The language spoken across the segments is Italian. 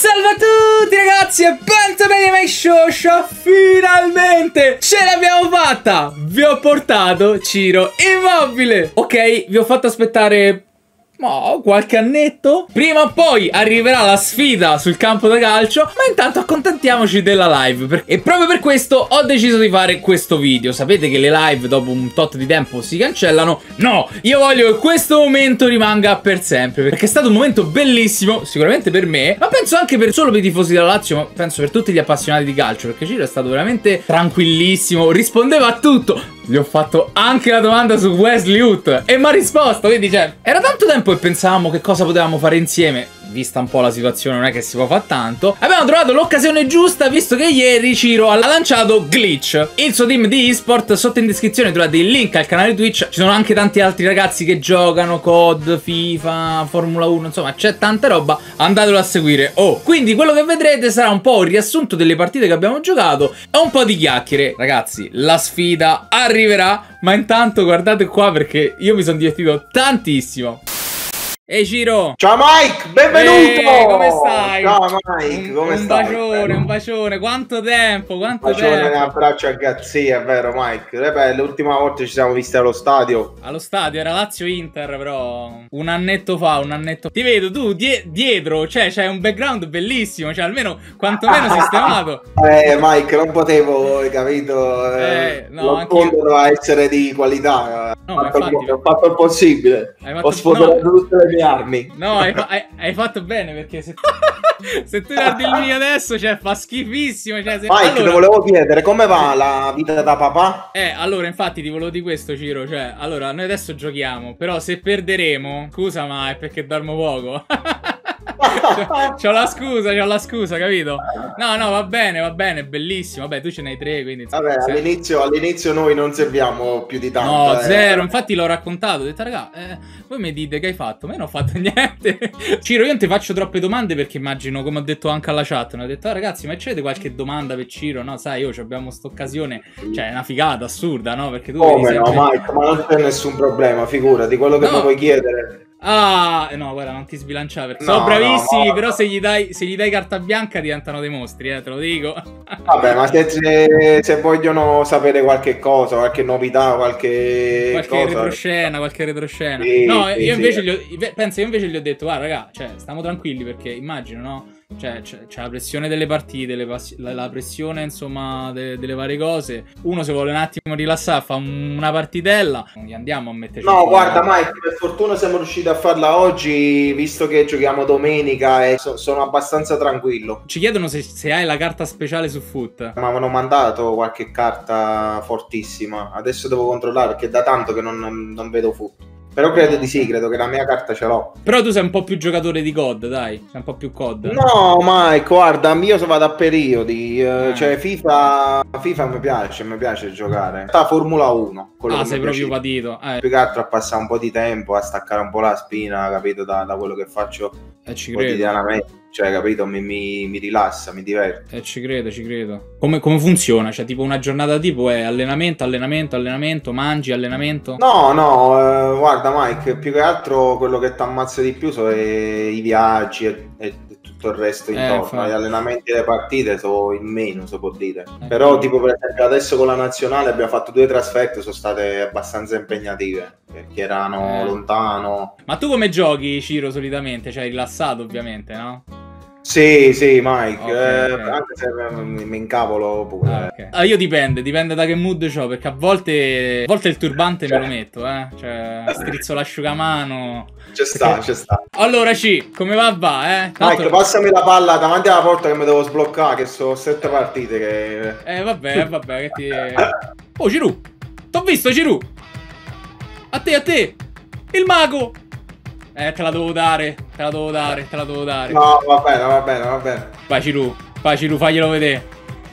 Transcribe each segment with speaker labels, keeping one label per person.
Speaker 1: Salve a tutti ragazzi e bentornati a MyShosha. Finalmente ce l'abbiamo fatta. Vi ho portato Ciro Immobile. Ok, vi ho fatto aspettare qualche annetto. Prima o poi arriverà la sfida sul campo da calcio, ma intanto accontentiamoci della live. E proprio per questo ho deciso di fare questo video. Sapete che le live dopo un tot di tempo si cancellano. No, io voglio che questo momento rimanga per sempre, perché è stato un momento bellissimo, sicuramente per me, ma penso anche solo per i tifosi della Lazio, ma penso per tutti gli appassionati di calcio, perché Ciro è stato veramente tranquillissimo, rispondeva a tutto. Gli ho fatto anche la domanda su Wesley Hood e mi ha risposto, quindi cioè, era tanto tempo che pensavamo che cosa potevamo fare insieme. Vista un po' la situazione non è che si può fare tanto. Abbiamo trovato l'occasione giusta, visto che ieri Ciro ha lanciato Glitch, il suo team di eSport. Sotto in descrizione trovate il link al canale Twitch. Ci sono anche tanti altri ragazzi che giocano COD, FIFA, Formula 1, insomma c'è tanta roba, andatelo a seguire. Quindi quello che vedrete sarà un po' un riassunto delle partite che abbiamo giocato e un po' di chiacchiere. Ragazzi, la sfida arriverà, ma intanto guardate qua perché io mi sono divertito tantissimo. Ehi Ciro!
Speaker 2: Ciao Mike, benvenuto!
Speaker 1: Come stai?
Speaker 2: Ciao Mike, come stai?
Speaker 1: Un bacione, quanto tempo, quanto tempo!
Speaker 2: Un abbraccio a Gazzia, è vero Mike? L'ultima volta ci siamo visti allo stadio.
Speaker 1: Allo stadio, era Lazio-Inter però, un annetto fa, Ti vedo tu dietro, cioè c'hai un background bellissimo, cioè almeno quantomeno sistemato.
Speaker 2: Mike, non potevo, capito?
Speaker 1: No,
Speaker 2: non doveva essere di qualità.
Speaker 1: No,
Speaker 2: ho fatto il possibile. Ho sfoderato tutte le mie armi.
Speaker 1: No, hai fatto bene, perché se tu guardi il mio adesso, cioè fa schifissimo. Cioè,
Speaker 2: Mike, ti volevo chiedere come va la vita da papà?
Speaker 1: Allora, infatti ti volevo di questo, Ciro. Cioè, allora, noi adesso giochiamo, però se perderemo, scusa, ma è perché dormo poco. C'ho la scusa, capito? No, va bene, bellissimo. Vabbè, tu ce n'hai 3, quindi
Speaker 2: vabbè, all'inizio noi non serviamo più di tanto.
Speaker 1: No, zero, infatti l'ho raccontato. Ho detto, raga, voi mi dite che hai fatto? Ma io non ho fatto niente. Ciro, io non ti faccio troppe domande perché immagino, come ho detto anche alla chat, ho detto, ragazzi, ma c'avete qualche domanda per Ciro? No, sai, abbiamo sta occasione, cioè è una figata assurda, no? Perché tu
Speaker 2: come no, Mike, ma non c'è nessun problema, figurati, quello che mi vuoi chiedere.
Speaker 1: No, guarda, non ti sbilanciare perché sono bravissimi, no. Però se gli dai carta bianca diventano dei mostri, te lo dico.
Speaker 2: Vabbè, ma se vogliono sapere qualche cosa, qualche novità, qualche
Speaker 1: retroscena. Sì, no, sì, io invece gli ho detto, guarda, raga, cioè, stiamo tranquilli perché immagino, no? Cioè, c'è la pressione delle partite, la pressione, insomma, delle varie cose. Uno se vuole un attimo rilassare, fa una partitella, non gli andiamo a metterci.
Speaker 2: No, guarda Mike, per fortuna siamo riusciti a farla oggi, visto che giochiamo domenica e sono abbastanza tranquillo.
Speaker 1: Ci chiedono se hai la carta speciale su Foot.
Speaker 2: Mi avevano mandato qualche carta fortissima, adesso devo controllare perché è da tanto che non vedo Foot. Però credo di sì, credo che la mia carta ce l'ho.
Speaker 1: Però tu sei un po' più giocatore di COD, dai. Sei un po' più COD.
Speaker 2: No, Mike, guarda, io vado a periodi. Cioè, FIFA mi piace giocare. Sta Formula 1.
Speaker 1: Sei proprio patito.
Speaker 2: Più che altro a passare un po' di tempo, a staccare un po' la spina, capito, da quello che faccio quotidianamente. Cioè, capito, mi rilassa, mi diverte.
Speaker 1: Ci credo. Come funziona? Cioè, tipo una giornata tipo è allenamento, mangi, allenamento?
Speaker 2: No, guarda Mike, più che altro quello che ti ammazza di più sono i viaggi e tutto il resto intorno. Gli allenamenti e le partite sono in meno, si può dire. Però tipo per esempio adesso con la nazionale abbiamo fatto 2 trasferte, sono state abbastanza impegnative perché erano lontano.
Speaker 1: Ma tu come giochi, Ciro, solitamente? Cioè rilassato ovviamente, no?
Speaker 2: Sì, Mike, okay. Anche se mi incavolo pure.
Speaker 1: Io dipende da che mood c'ho, perché a volte il turbante me lo metto, cioè strizzo l'asciugamano.
Speaker 2: Ci sta.
Speaker 1: Allora come va?
Speaker 2: Mike, passami la palla davanti alla porta che mi devo sbloccare, che sono 7 partite che...
Speaker 1: Vabbè, che ti... Oh, Giroud! T'ho visto, Giroud! A te! Il mago! Te la devo dare.
Speaker 2: No, va bene.
Speaker 1: Vai Giroud, faglielo vedere.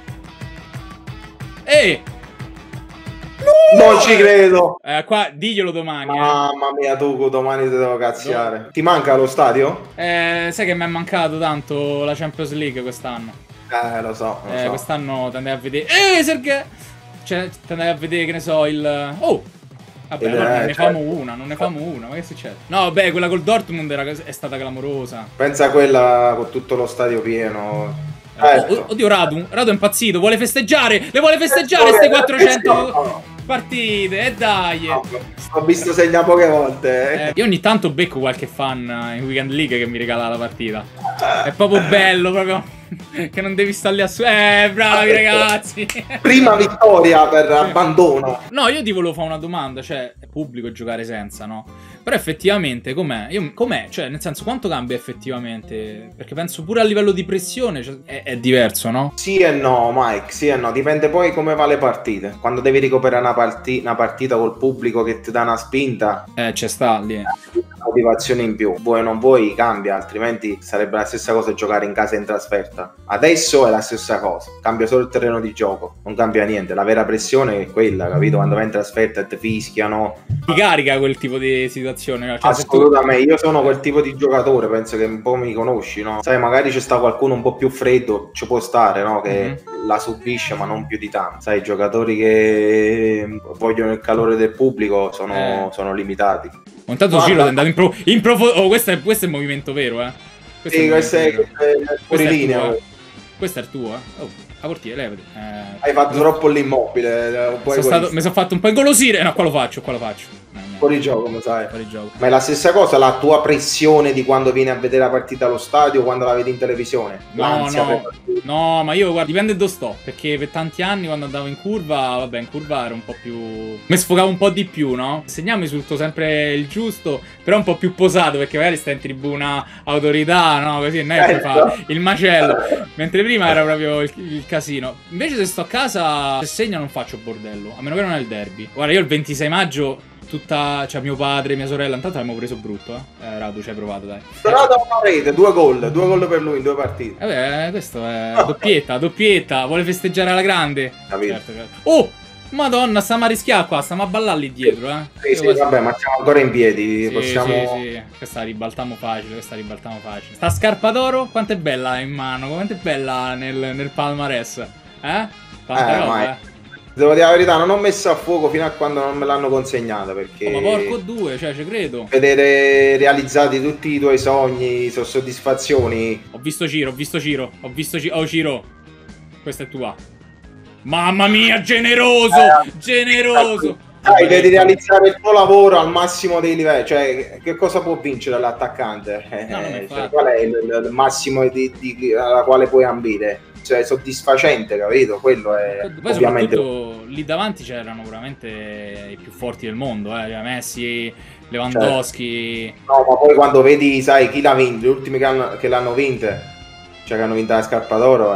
Speaker 2: Non ci credo.
Speaker 1: Qua diglielo domani.
Speaker 2: Mamma mia, tu domani ti devo cazziare. No. Ti manca lo stadio?
Speaker 1: Sai che mi è mancato tanto la Champions League quest'anno.
Speaker 2: Lo so.
Speaker 1: Quest'anno ti andai a vedere. Sergei! Cioè, ti andai a vedere, che ne so, il... Vabbè, allora non ne famo una, non ne famo una, ma che succede? No, vabbè, quella col Dortmund è stata clamorosa.
Speaker 2: Pensa a quella con tutto lo stadio pieno.
Speaker 1: Oddio, Radu è impazzito, vuole festeggiare, le vuole festeggiare queste 400 partite, e dai.
Speaker 2: Ho visto segnare poche volte.
Speaker 1: Io ogni tanto becco qualche fan in Weekend League che mi regala la partita. È proprio bello, proprio che non devi stare lì a bravi ragazzi.
Speaker 2: Prima vittoria per abbandono.
Speaker 1: No, io ti volevo fare una domanda, cioè è pubblico giocare senza, no? Però effettivamente com'è? Com'è? Cioè, nel senso, quanto cambia effettivamente? Perché penso pure a livello di pressione, cioè, è diverso, no?
Speaker 2: Sì e no, Mike, sì e no, dipende poi come va le partite. Quando devi recuperare una partita col pubblico che ti dà una spinta,
Speaker 1: c'è sta lì.
Speaker 2: Motivazione in più, vuoi o non vuoi cambia, altrimenti sarebbe la stessa cosa giocare in casa e in trasferta. Adesso è la stessa cosa, cambia solo il terreno di gioco, non cambia niente, la vera pressione è quella, capito? Quando vai in trasferta e ti fischiano,
Speaker 1: ti carica quel tipo di situazione, no? Cioè,
Speaker 2: assolutamente, io sono quel tipo di giocatore, penso che un po' mi conosci, no? Sai, magari c'è sta qualcuno un po' più freddo, ci può stare, no? Che la subisce ma non più di tanto. Sai, i giocatori che vogliono il calore del pubblico sono limitati.
Speaker 1: Intanto Giro è andato in profondo. Oh, questo è il movimento vero, eh.
Speaker 2: Questo è fuori linea.
Speaker 1: Questo è il tuo, eh. Oh, la portiere, levati.
Speaker 2: Hai fatto troppo l'immobile.
Speaker 1: Mi sono fatto un po' ingolosire. No, qua lo faccio.
Speaker 2: Fuori gioco, come sai.
Speaker 1: Fuori gioco.
Speaker 2: Ma è la stessa cosa la tua pressione di quando vieni a vedere la partita allo stadio, quando la vedi in televisione?
Speaker 1: No, ma io guarda, dipende dove sto. Perché per tanti anni quando andavo in curva, vabbè, in curva ero un po' più... mi sfogavo un po' di più, no? Segnavo risulto sempre il giusto, però un po' più posato, perché magari stai in tribuna autorità, no? Così non è che fa il macello. Mentre prima era proprio il casino. Invece se sto a casa, se segno non faccio bordello, a meno che non è il derby. Guarda, io il 26 maggio... cioè mio padre, mia sorella, intanto l'abbiamo preso brutto, Radu, ci hai provato, dai.
Speaker 2: Però da una rete, 2 gol per lui in 2 partite.
Speaker 1: Vabbè, questo è doppietta, vuole festeggiare alla grande. Certo. Oh, madonna, stiamo a rischiare qua, stiamo a ballare lì dietro,
Speaker 2: Sì, vabbè, ma siamo ancora in piedi,
Speaker 1: sì,
Speaker 2: possiamo...
Speaker 1: Sì, questa ribaltiamo facile, Sta scarpa d'oro, quanto è bella in mano, quanto è bella nel palmarès, Tanta roba,
Speaker 2: Devo dire la verità, non ho messo a fuoco fino a quando non me l'hanno consegnata, perché...
Speaker 1: ma porco due, cioè, ci credo.
Speaker 2: Vedere realizzati tutti i tuoi sogni, soddisfazioni...
Speaker 1: Ho visto Ciro. Oh, Ciro, questa è tua. Mamma mia, generoso!
Speaker 2: Dai, devi realizzare il tuo lavoro al massimo dei livelli, cioè, che cosa può vincere l'attaccante? Cioè, qual è il massimo alla quale puoi ambire? Cioè, soddisfacente, capito? Quello è
Speaker 1: poi
Speaker 2: ovviamente...
Speaker 1: soprattutto lì davanti c'erano veramente i più forti del mondo, Messi, Lewandowski.
Speaker 2: No, ma poi quando vedi, sai, chi l'ha vinto, gli ultimi che l'hanno vinte, cioè che hanno vinto la scarpa d'oro,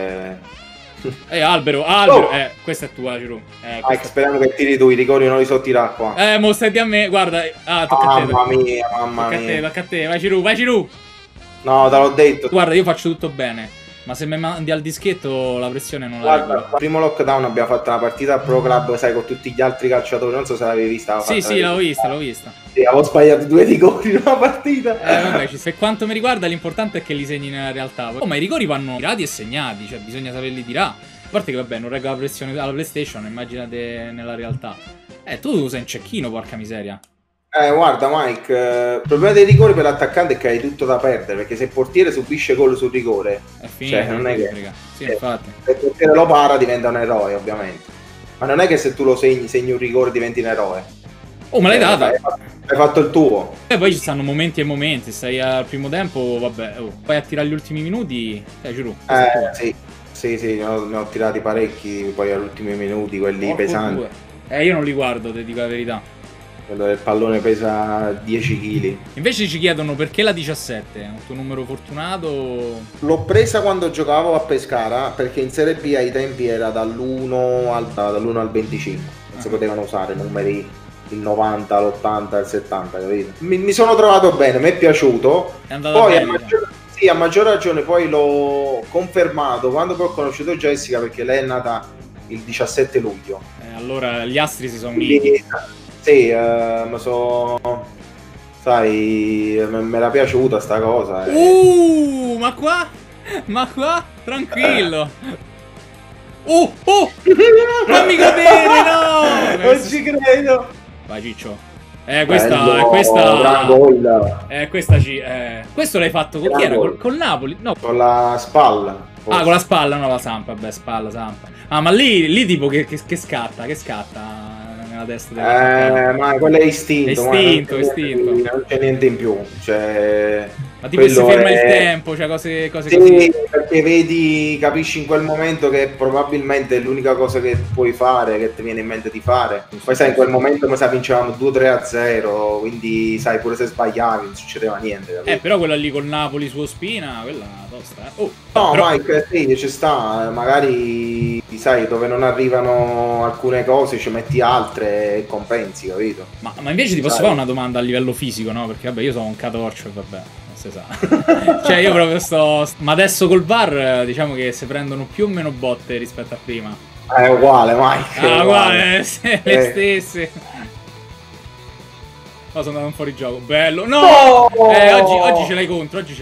Speaker 1: Albero, questa è tua, Giroud.
Speaker 2: Mike, speriamo che tiri tu, i rigori non li so tirare qua.
Speaker 1: Mo stai a me, guarda. Tocca a te.
Speaker 2: Mamma mia.
Speaker 1: Tocca a te, vai Giroud.
Speaker 2: No, te l'ho detto.
Speaker 1: Guarda, io faccio tutto bene. Ma se mi mandi al dischetto la pressione non la
Speaker 2: Guarda, al primo lockdown abbiamo fatto una partita a Pro Club, sai, con tutti gli altri calciatori, non so se l'avevi vista.
Speaker 1: Sì, l'ho vista.
Speaker 2: Sì, avevo sbagliato 2 rigori in una partita.
Speaker 1: Vabbè, per quanto mi riguarda l'importante è che li segni nella realtà. Ma i rigori vanno tirati e segnati, cioè bisogna saperli tirare. A parte che vabbè, non reggo la pressione alla PlayStation, immaginate nella realtà. Tu sei un cecchino, porca miseria.
Speaker 2: Guarda Mike, il problema dei rigori per l'attaccante è che hai tutto da perdere, perché se il portiere subisce gol sul rigore
Speaker 1: è finito, cioè, non è che sì, infatti.
Speaker 2: Se il portiere lo para diventa un eroe, ovviamente, ma non è che se tu lo segni un rigore diventi un eroe.
Speaker 1: Oh, me l'hai data.
Speaker 2: Hai fatto il tuo.
Speaker 1: E poi ci stanno momenti e momenti, stai al primo tempo, vabbè, vai a tirare gli ultimi minuti, giuro.
Speaker 2: Sì, ne ho tirati parecchi poi agli ultimi minuti, quelli pesanti.
Speaker 1: Io non li guardo, ti dico la verità.
Speaker 2: Quello del pallone pesa 10 kg.
Speaker 1: Invece ci chiedono perché la 17, è un tuo numero fortunato?
Speaker 2: L'ho presa quando giocavo a Pescara, perché in Serie B ai tempi era dall'1 al 25. Non si potevano usare numeri il 90, l'80, il 70, capito? Mi sono trovato bene, mi è piaciuto.
Speaker 1: È andato bene.
Speaker 2: Sì, a maggior ragione poi l'ho confermato quando poi ho conosciuto Jessica, perché lei è nata il 17 luglio.
Speaker 1: Allora gli astri si sono uniti.
Speaker 2: Sì, sai, me l'ha piaciuta sta cosa.
Speaker 1: Ma qua, tranquillo. Fammi cadere, no!
Speaker 2: Non ci credo.
Speaker 1: Vai Ciccio. Questa questo l'hai fatto con chi era? Col Napoli? No.
Speaker 2: Con la Spal.
Speaker 1: Forse. Ah, con la Spalla, no, la Samp, vabbè, Spalla, Samp. Ah, ma lì tipo che scatta nella testa
Speaker 2: ma quello è istinto.
Speaker 1: Istinto.
Speaker 2: Non c'è niente in più, cioè...
Speaker 1: Ma tipo si ferma il tempo, cioè cose
Speaker 2: sì,
Speaker 1: così.
Speaker 2: Perché capisci in quel momento che probabilmente è l'unica cosa che puoi fare, che ti viene in mente di fare. Poi sai, in quel momento come vincevamo 2-3-0, quindi sai, pure se sbagliavi non succedeva niente. Capito?
Speaker 1: Però quella lì col Napoli su Ospina, quella tosta,
Speaker 2: Oh, no, però... Mike, sì, ci sta, magari sai, dove non arrivano alcune cose ci metti altre e compensi, capito?
Speaker 1: Ma invece ti posso fare una domanda a livello fisico, no? Perché vabbè, io sono un catorcio e vabbè, non si sa. Cioè io proprio ma adesso col VAR diciamo che si prendono più o meno botte rispetto a prima.
Speaker 2: È uguale, Mike.
Speaker 1: Ah, uguale, le stesse. Oh, sono andato un fuori gioco. Bello. No! Oggi ce l'hai contro, non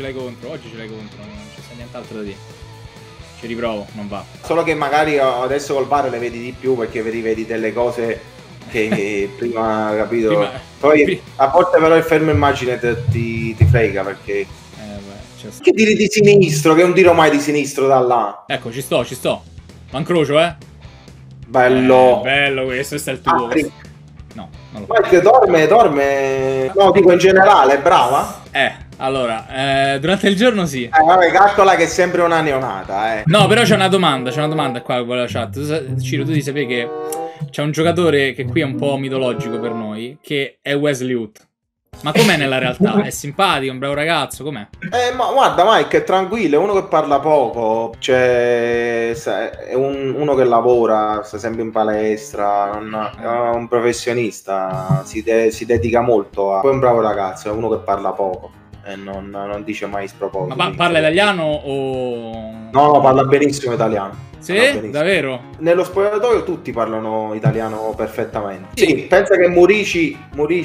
Speaker 1: c'è nient'altro da dire. Ci riprovo, non va.
Speaker 2: Solo che magari adesso col VAR le vedi di più perché vedi delle cose che prima, capito? Poi a volte però il fermo immagine ti frega perché... Che tiri di sinistro, che non tiro mai di sinistro da là.
Speaker 1: Ecco, ci sto. Ma incrocio,
Speaker 2: Bello.
Speaker 1: Bello questo è il tuo. No, non lo
Speaker 2: Perché dorme. No, dico in generale, è brava?
Speaker 1: Allora, durante il giorno sì.
Speaker 2: Vabbè, calcola che è sempre una neonata,
Speaker 1: No, però c'è una domanda qua con la chat. Ciro, tu devi sapere che c'è un giocatore che qui è un po' mitologico per noi, che è Wesley Hood. Ma com'è nella realtà? È simpatico, un bravo ragazzo, com'è?
Speaker 2: Ma guarda Mike, è tranquillo, è uno che parla poco, cioè è uno che lavora, sta sempre in palestra, è un professionista, si dedica molto a... Poi è un bravo ragazzo, è uno che parla poco e non dice mai spropositi.
Speaker 1: Ma parla italiano o...
Speaker 2: No, parla benissimo italiano.
Speaker 1: Sì? Davvero?
Speaker 2: Nello spogliatoio tutti parlano italiano perfettamente. Sì, pensa che Murici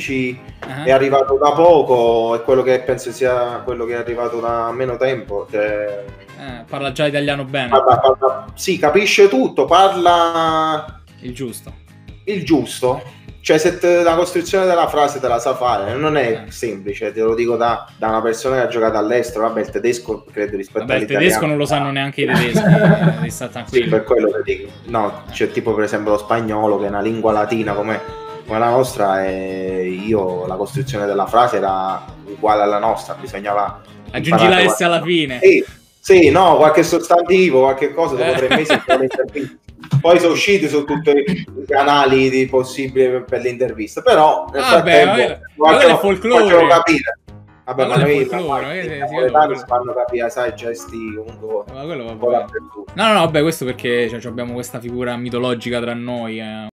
Speaker 2: è arrivato da poco e quello che penso sia quello che è arrivato da meno tempo. Cioè...
Speaker 1: parla già italiano bene.
Speaker 2: Sì, capisce tutto, parla...
Speaker 1: Il giusto.
Speaker 2: Cioè, se la costruzione della frase te la sa fare, non è semplice, te lo dico da una persona che ha giocato all'estero. Vabbè, il tedesco credo rispetto all'italiano.
Speaker 1: Il tedesco non lo sanno neanche i tedeschi, sta tranquillo.
Speaker 2: Sì, per quello che dico. No, c'è tipo per esempio lo spagnolo, che è una lingua latina come la nostra, e la costruzione della frase era uguale alla nostra, bisognava...
Speaker 1: Aggiungi la S alla fine.
Speaker 2: Sì, no, qualche sostantivo, qualche cosa, dopo 3 mesi poi sono usciti su tutti i canali possibili per l'intervista, però nel frattempo
Speaker 1: quello è folklore.
Speaker 2: Faccio capire. Vabbè,
Speaker 1: ma
Speaker 2: quello è fanno capire, sai, gesti comunque.
Speaker 1: Ma quello va bene. No, vabbè, questo perché abbiamo questa figura mitologica tra noi.